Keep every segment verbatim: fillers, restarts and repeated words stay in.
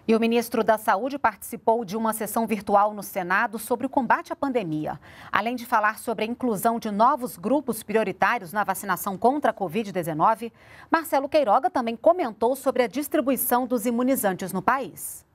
E o ministro da Saúde participou de uma sessão virtual no Senado sobre o combate à pandemia. Além de falar sobre a inclusão de novos grupos prioritários na vacinação contra a covid dezenove, Marcelo Queiroga também comentou sobre a distribuição dos imunizantes no país.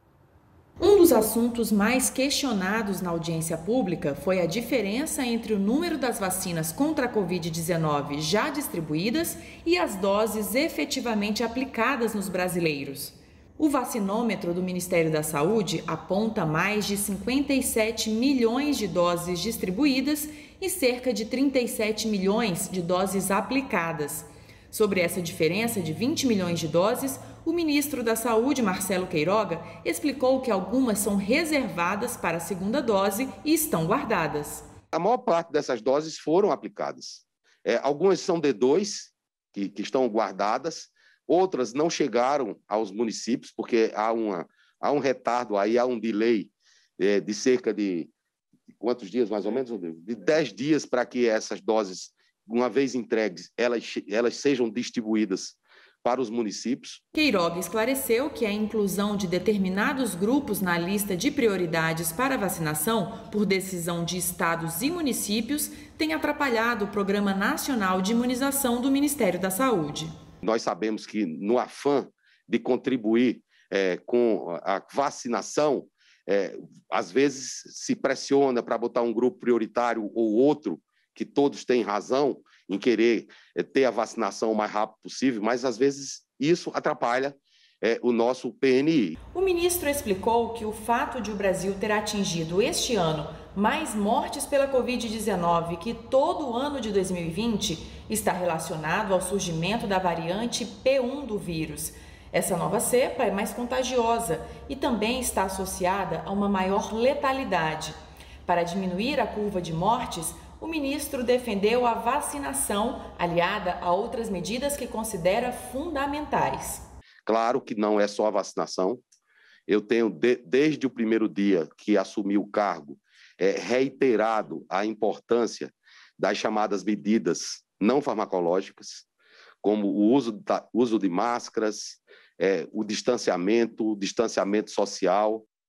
Um dos assuntos mais questionados na audiência pública foi a diferença entre o número das vacinas contra a covid dezenove já distribuídas e as doses efetivamente aplicadas nos brasileiros. O vacinômetro do Ministério da Saúde aponta mais de cinquenta e sete milhões de doses distribuídas e cerca de trinta e sete milhões de doses aplicadas. Sobre essa diferença de vinte milhões de doses, o ministro da Saúde, Marcelo Queiroga, explicou que algumas são reservadas para a segunda dose e estão guardadas. A maior parte dessas doses foram aplicadas. É, algumas são D dois, que, que estão guardadas, outras não chegaram aos municípios, porque há, uma, há um retardo, aí há um delay é, de cerca de quantos dias, mais ou menos? De dez dias para que essas doses, uma vez entregues, elas, elas sejam distribuídas para os municípios. Queiroga esclareceu que a inclusão de determinados grupos na lista de prioridades para a vacinação, por decisão de estados e municípios, tem atrapalhado o Programa Nacional de Imunização do Ministério da Saúde. Nós sabemos que, no afã de contribuir é, com a vacinação, é, às vezes se pressiona para botar um grupo prioritário ou outro, que todos têm razão em querer é, ter a vacinação o mais rápido possível, mas às vezes isso atrapalha é, o nosso P N I. O ministro explicou que o fato de o Brasil ter atingido este ano mais mortes pela covid dezenove que todo o ano de dois mil e vinte está relacionado ao surgimento da variante P um do vírus. Essa nova cepa é mais contagiosa e também está associada a uma maior letalidade. Para diminuir a curva de mortes, o ministro defendeu a vacinação, aliada a outras medidas que considera fundamentais. Claro que não é só a vacinação. Eu tenho, de, desde o primeiro dia que assumi o cargo, é, reiterado a importância das chamadas medidas não farmacológicas, como o uso, da, uso de máscaras, é, o distanciamento, o distanciamento social.